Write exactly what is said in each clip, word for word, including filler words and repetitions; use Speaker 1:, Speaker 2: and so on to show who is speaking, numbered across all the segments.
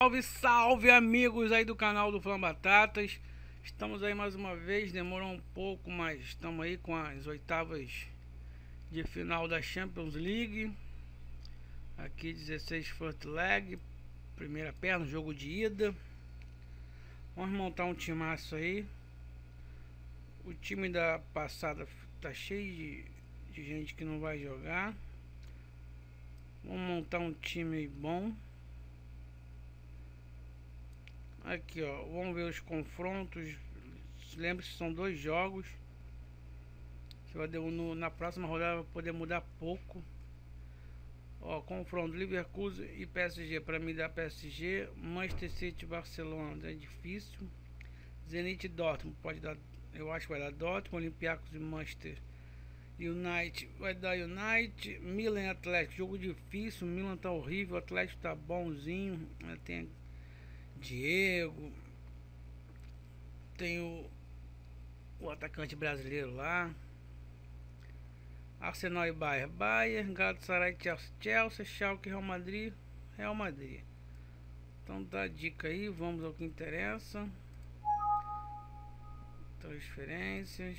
Speaker 1: Salve, salve amigos aí do canal do Flambatatas. Estamos aí mais uma vez, demorou um pouco, mas estamos aí com as oitavas de final da Champions League. Aqui dezesseis first leg, primeira perna, jogo de ida. Vamos montar um timaço aí. O time da passada tá cheio de, de gente que não vai jogar. Vamos montar um time bom. Aqui, ó, vamos ver os confrontos. Lembre-se, são dois jogos. Você vai no, na próxima rodada vai poder mudar pouco. Ó, confronto Leverkusen e P S G. Para mim dá P S G. Manchester City, Barcelona é difícil. Zenit, Dortmund pode dar, eu acho que vai dar Dortmund. Olympiacos e Manchester United vai dar United. Milan e Atlético, jogo difícil. Milan tá horrível, o Atlético tá bonzinho. Tem Diego, tem o, o atacante brasileiro lá. Arsenal e Bayern, Bayern, Galatasaray, Chelsea, Chelsea, Schalke, Real Madrid, Real Madrid. Então dá a dica aí, vamos ao que interessa. Transferências.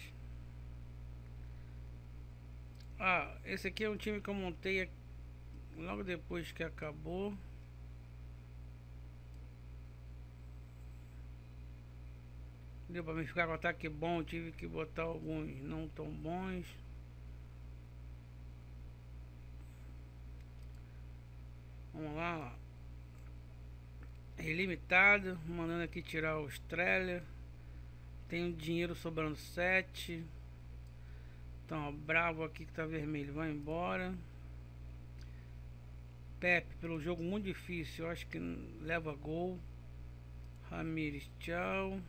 Speaker 1: Ah, esse aqui é um time que eu montei logo depois que acabou. Deu pra me ficar com ataque bom, tive que botar alguns não tão bons. Vamos lá, ó. Ilimitado, mandando aqui tirar o Streller. Tem dinheiro sobrando sete. Então, ó, Bravo aqui que tá vermelho, vai embora. Pepe, pelo jogo muito difícil, eu acho que leva gol. Ramires, tchau.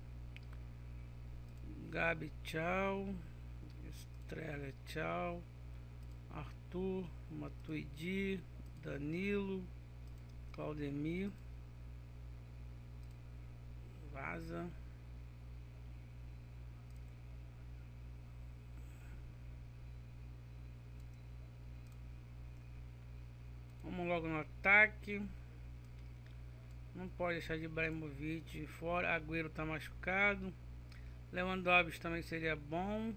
Speaker 1: Gabi, tchau. Estrela, tchau. Arthur, Matuidi, Danilo, Claudemir. Vaza. Vamos logo no ataque. Não pode deixar de Ibrahimovic fora. Agüero tá machucado. Lewandowski também seria bom,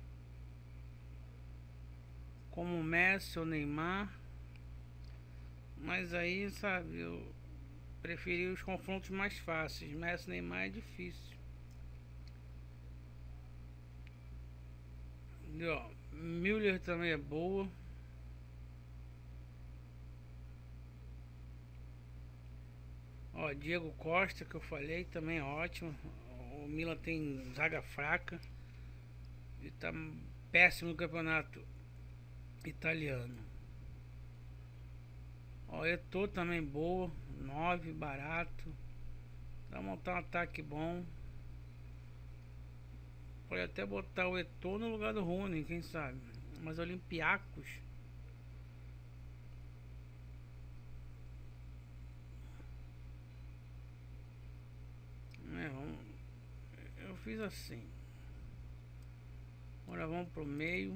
Speaker 1: como o Messi ou Neymar. Mas aí, sabe, eu preferi os confrontos mais fáceis. Messi e Neymar é difícil. E, ó, Müller também é boa. Ó, Diego Costa, que eu falei, também é ótimo. O Milan tem zaga fraca e tá péssimo no campeonato italiano. Ó, Eto'o também boa, nove, barato. Dá pra montar um ataque bom. Pode até botar o Eto'o no lugar do Rooney, quem sabe. Mas Olympiacos, é, vamos. Eu fiz assim. Agora vamos pro meio.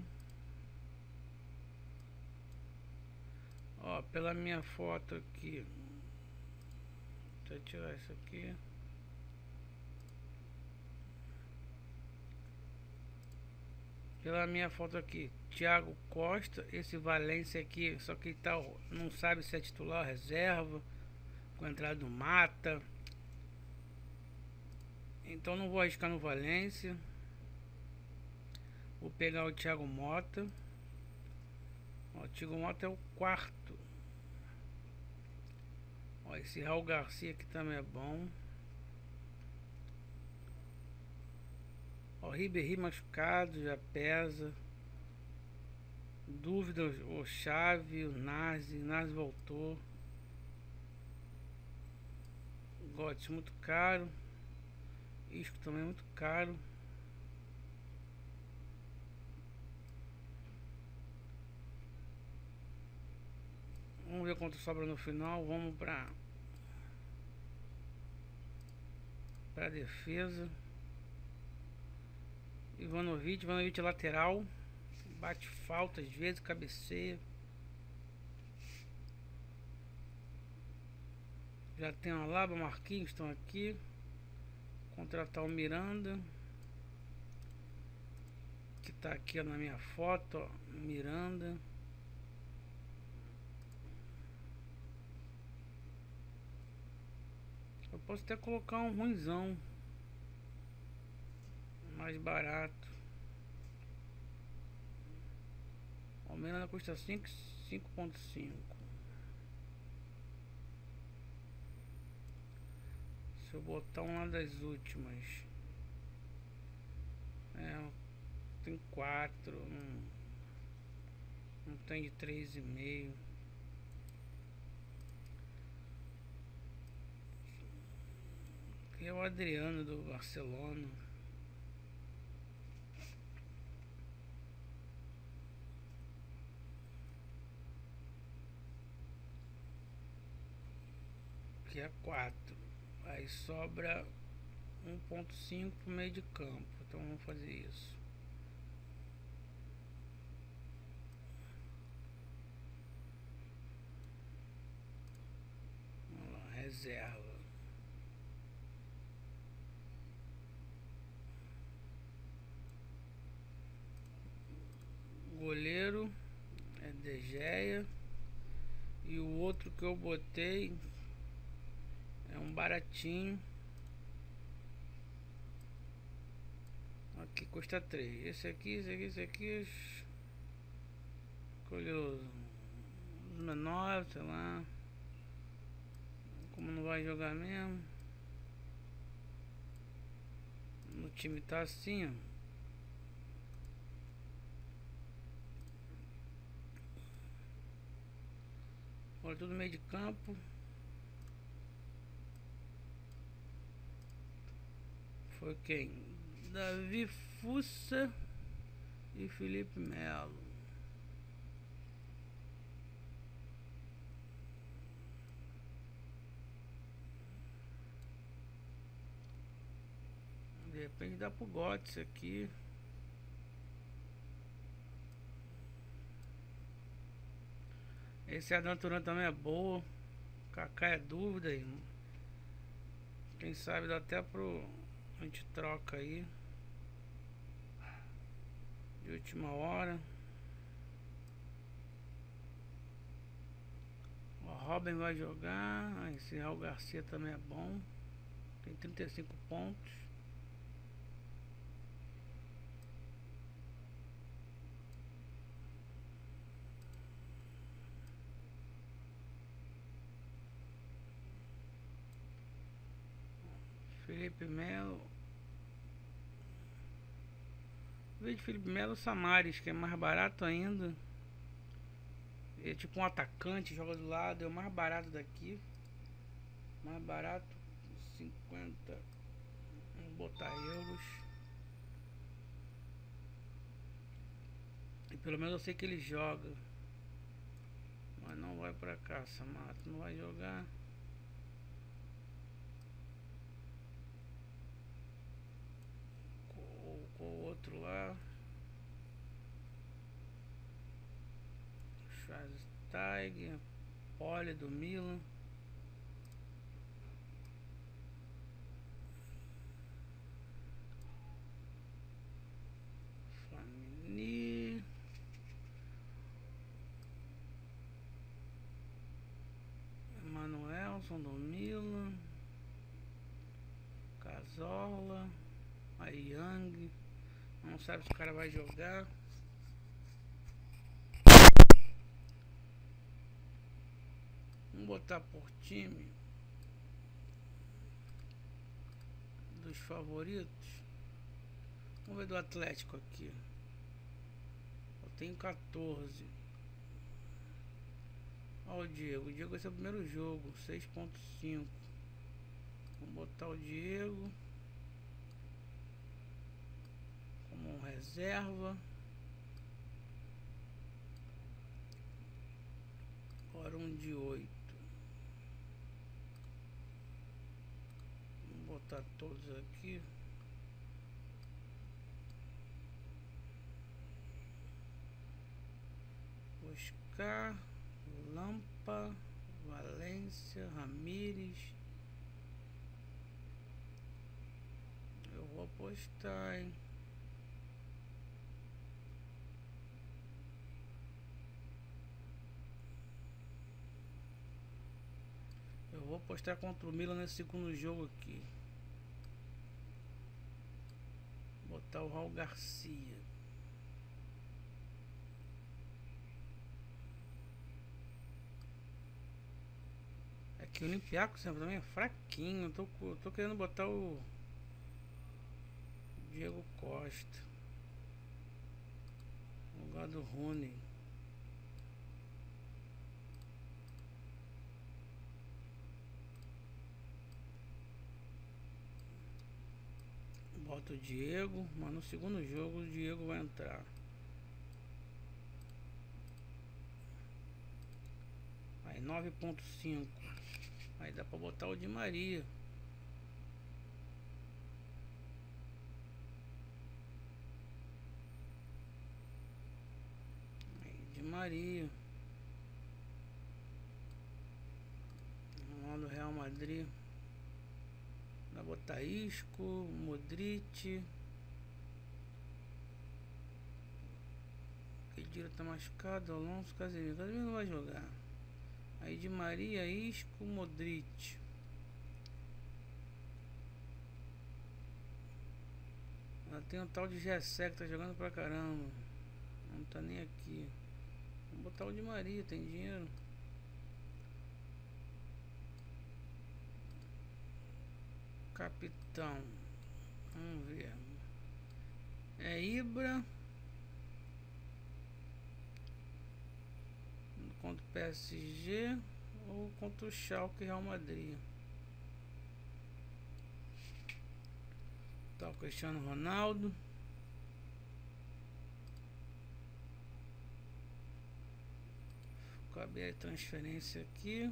Speaker 1: Ó, pela minha foto aqui. Deixa eu tirar isso aqui. Pela minha foto aqui, Thiago Costa, esse Valência aqui, só que tá, não sabe se é titular ou reserva, com a entrada do Mata. Então não vou arriscar no Valência. Vou pegar o Thiago Mota. Ó, o Thiago Mota é o quarto. Ó, esse Raul Garcia aqui também é bom. Ó, Ribéry machucado, já pesa. Dúvida, o Xavi, o Nazi. Nazi voltou. Götze muito caro. Isco também é muito caro. Vamos ver quanto sobra no final. Vamos para para defesa. Ivanovic, Ivanovic lateral. Bate falta às vezes, cabeceia. Já tem a Laba, Marquinhos estão aqui. Contratar o Miranda, que tá aqui ó, na minha foto, ó, Miranda. Eu posso até colocar um ruinzão, mais barato. O Miranda custa cinco ponto cinco. Se eu botar uma das últimas, é, tem quatro, não, não tem de três e meio. Aqui é o Adriano do Barcelona. Que é quatro. Aí sobra um ponto cinco pro meio de campo. Então vamos fazer isso. Vamos lá, reserva. Goleiro é De Gea. E o outro que eu botei é um baratinho. Aqui custa três. Esse aqui, esse aqui, esse aqui. Escolheu os menores, sei lá. Como não vai jogar mesmo. No time tá assim, ó. Olha, tudo meio de campo. Foi quem? Davi Fussa e Felipe Melo. De repente dá pro Götze aqui. Esse Adão Turan também é boa. Kaká é dúvida aí. Quem sabe dá até pro... A gente troca aí. De última hora. O Robin vai jogar. Ah, esse Raul Garcia também é bom. Tem trinta e cinco pontos. Felipe Melo. Veio de Felipe Melo Samaris, que é mais barato ainda. É tipo um atacante, joga do lado, é o mais barato daqui. Mais barato, cinquenta. Vamos botar euros. E pelo menos eu sei que ele joga. Mas não vai pra cá, Samato. Não vai jogar. Com o outro lá. Schweinsteiger. Pole do Milan. Flamini. Emanuelson do Milan. Cazorla. A Young. Não sabe se o cara vai jogar. Vamos botar por time dos favoritos. Vamos ver do Atlético aqui. Eu tenho quatorze. Olha o Diego. O Diego vai ser o primeiro jogo. seis ponto cinco. Vamos botar o Diego como um reserva. Agora um de oito. Vamos botar todos aqui. Buscar Lampa, Valência. Valência, Ramires. Eu vou apostar, hein? Eu vou apostar contra o Milan nesse segundo jogo aqui. Botar o Raul Garcia. É que o Olympiacos também é fraquinho. Tô, tô querendo botar o Diego Costa no lugar do Rony. Bota o Diego, mas no segundo jogo o Diego vai entrar. Aí nove ponto cinco. Aí dá pra botar o Di Maria. Aí Di Maria. Vamos lá do Real Madrid. Dá pra botar Isco, Modric. Pedro tá machucado, Alonso, Casemiro. Casemiro não vai jogar. Aí Di Maria, Isco, Modric. Ela tem um tal de Gessé que tá jogando pra caramba. Não tá nem aqui. Vamos botar o Di Maria, tem dinheiro. Capitão. Vamos ver. É Ibra. Contra o P S G ou contra o Schalke e Real Madrid. Tá o Cristiano Ronaldo. Acabei a transferência aqui.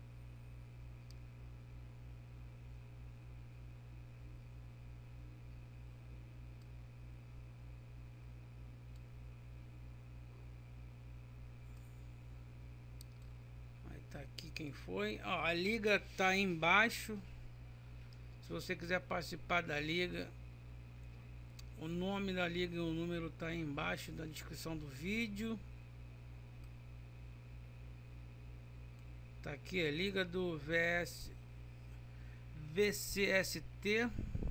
Speaker 1: Tá aqui quem foi. Ó, a liga tá aí embaixo. Se você quiser participar da liga, o nome da liga e o número tá aí embaixo da descrição do vídeo. Tá aqui a liga do V S V C S T.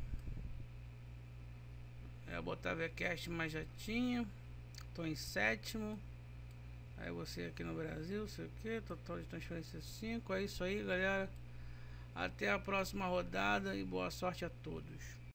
Speaker 1: É botar Vcast, mas já tinha. Tô em sétimo. Aí você aqui no Brasil, sei o que, total de transferência cinco. É isso aí, galera. Até a próxima rodada e boa sorte a todos.